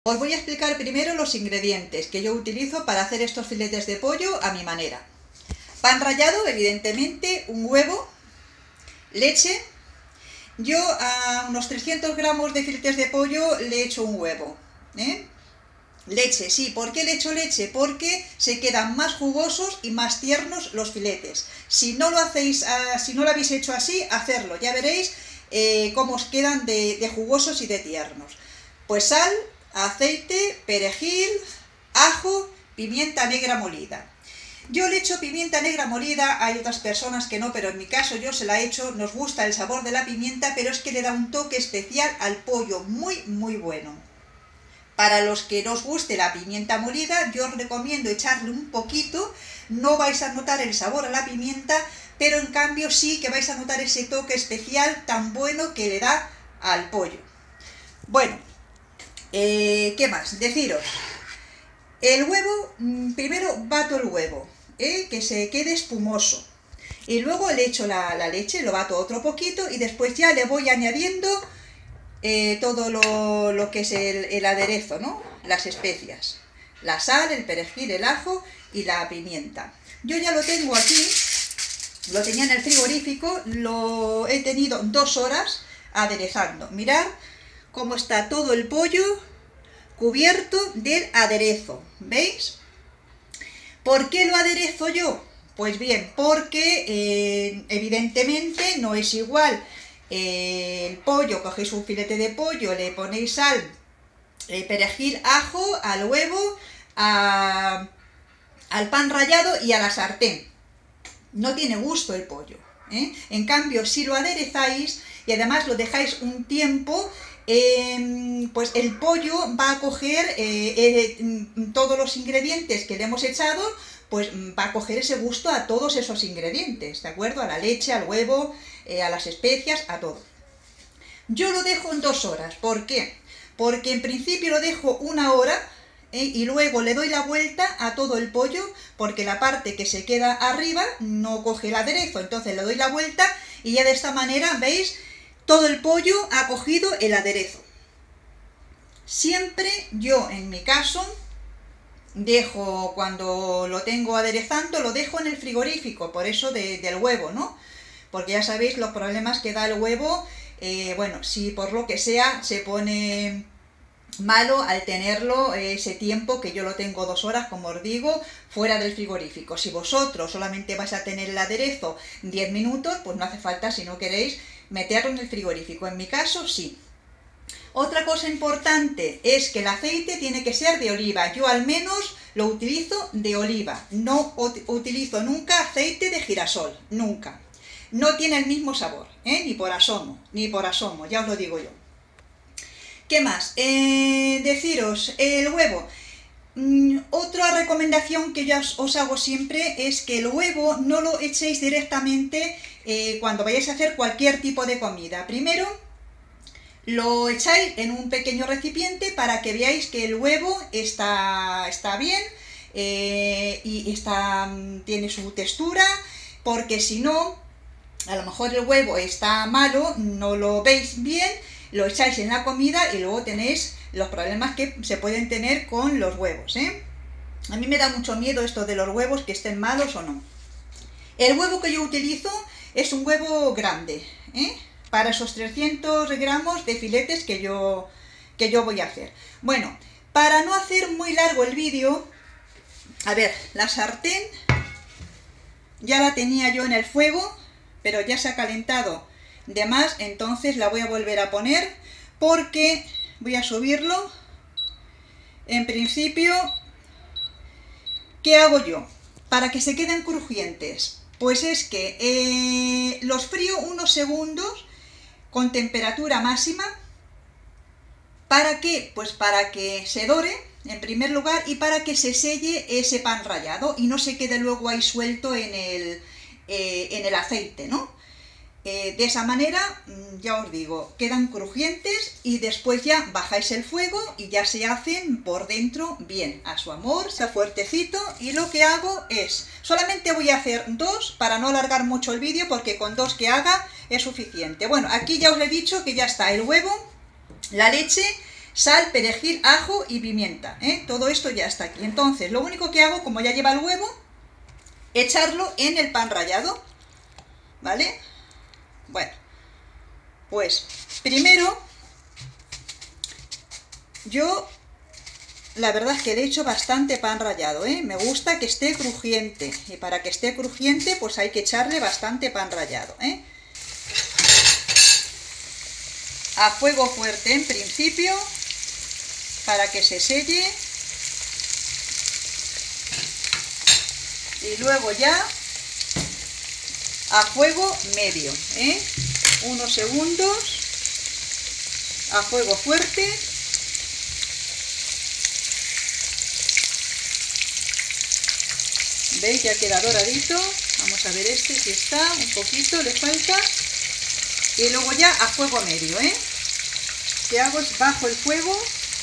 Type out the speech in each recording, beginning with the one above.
Os voy a explicar primero los ingredientes que yo utilizo para hacer estos filetes de pollo a mi manera. Pan rallado, evidentemente, un huevo, leche. Yo a unos 300 gramos de filetes de pollo le echo un huevo. Leche, sí. ¿Por qué le echo leche? Porque se quedan más jugosos y más tiernos los filetes. Si no lo hacéis, si no lo habéis hecho así, hacerlo. Ya veréis cómo os quedan de jugosos y de tiernos. Pues sal, aceite, perejil, ajo, pimienta negra molida. Yo le echo pimienta negra molida, hay otras personas que no, pero en mi caso yo se la echo, nos gusta el sabor de la pimienta, pero es que le da un toque especial al pollo, muy bueno. Para los que no os guste la pimienta molida, yo os recomiendo echarle un poquito, no vais a notar el sabor a la pimienta, pero en cambio sí que vais a notar ese toque especial tan bueno que le da al pollo. Bueno, ¿qué más? Deciros, el huevo, primero bato el huevo, que se quede espumoso, y luego le echo la leche, lo bato otro poquito y después ya le voy añadiendo todo lo que es el aderezo, ¿no? Las especias, la sal, el perejil, el ajo y la pimienta. Yo ya lo tengo aquí, lo tenía en el frigorífico, lo he tenido 2 horas aderezando. Mirad cómo está todo el pollo cubierto del aderezo, ¿veis? ¿Por qué lo aderezo yo? Pues bien, porque evidentemente no es igual el pollo, cogéis un filete de pollo, le ponéis sal, perejil, ajo, al huevo, al pan rallado y a la sartén. No tiene gusto el pollo, En cambio, si lo aderezáis y además lo dejáis un tiempo, pues el pollo va a coger todos los ingredientes que le hemos echado, pues va a coger ese gusto a todos esos ingredientes, ¿de acuerdo? A la leche, al huevo, a las especias, a todo. Yo lo dejo en 2 horas, ¿por qué? Porque en principio lo dejo 1 hora, y luego le doy la vuelta a todo el pollo, porque la parte que se queda arriba no coge el aderezo, entonces le doy la vuelta y ya de esta manera, ¿veis? Todo el pollo ha cogido el aderezo. Siempre yo, en mi caso, dejo, cuando lo tengo aderezando, lo dejo en el frigorífico, por eso del huevo, ¿no? Porque ya sabéis los problemas que da el huevo, bueno, si por lo que sea se pone malo al tenerlo ese tiempo, que yo lo tengo 2 horas, como os digo, fuera del frigorífico. Si vosotros solamente vais a tener el aderezo 10 minutos, pues no hace falta, si no queréis, meterlo en el frigorífico. En mi caso, sí. Otra cosa importante es que el aceite tiene que ser de oliva. Yo al menos lo utilizo de oliva. No utilizo nunca aceite de girasol, nunca. No tiene el mismo sabor, ni por asomo, ya os lo digo yo. ¿Qué más? Deciros, el huevo. Otra recomendación que yo os hago siempre es que el huevo no lo echéis directamente cuando vayáis a hacer cualquier tipo de comida. Primero lo echáis en un pequeño recipiente para que veáis que el huevo está bien y tiene su textura, porque si no, a lo mejor el huevo está malo, no lo veis bien, lo echáis en la comida y luego tenéis los problemas que se pueden tener con los huevos, A mí me da mucho miedo esto de los huevos, que estén malos o no. El huevo que yo utilizo es un huevo grande, para esos 300 gramos de filetes que yo voy a hacer. Bueno, para no hacer muy largo el vídeo, a ver, la sartén ya la tenía yo en el fuego, pero ya se ha calentado de más, entonces la voy a volver a poner, porque voy a subirlo. En principio, ¿qué hago yo? Para que se queden crujientes, pues es que los frío unos segundos con temperatura máxima. ¿Para qué? Pues para que se dore, en primer lugar, y para que se selle ese pan rallado y no se quede luego ahí suelto en el aceite, ¿no? De esa manera, ya os digo, quedan crujientes y después ya bajáis el fuego y ya se hacen por dentro bien, a su amor, sea fuertecito. Y lo que hago es, solamente voy a hacer 2 para no alargar mucho el vídeo, porque con 2 que haga es suficiente. Bueno, aquí ya os he dicho que ya está el huevo, la leche, sal, perejil, ajo y pimienta, todo esto ya está aquí. Entonces, lo único que hago, como ya lleva el huevo, echarlo en el pan rallado, ¿vale? Bueno, pues primero yo la verdad es que le echo bastante pan rallado, me gusta que esté crujiente, y para que esté crujiente pues hay que echarle bastante pan rallado, a fuego fuerte en principio, para que se selle, y luego ya a fuego medio, unos segundos a fuego fuerte. ¿Veis? Ya queda doradito. Vamos a ver este si está, un poquito le falta. Y luego ya a fuego medio, Lo que hago es bajo el fuego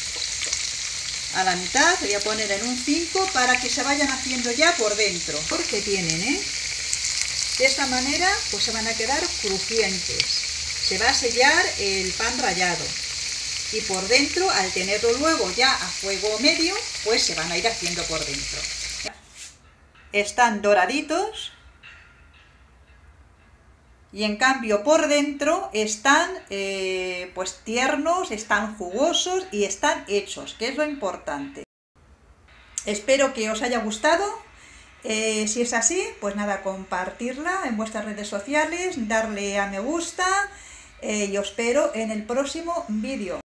a la mitad, voy a poner en un 5 para que se vayan haciendo ya por dentro, porque tienen, de esta manera pues se van a quedar crujientes, se va a sellar el pan rallado y por dentro, al tenerlo luego ya a fuego medio, pues se van a ir haciendo por dentro. Están doraditos y en cambio por dentro están pues tiernos, están jugosos y están hechos, que es lo importante. Espero que os haya gustado. Si es así, pues nada, compartirla en vuestras redes sociales, darle a me gusta, y os espero en el próximo vídeo.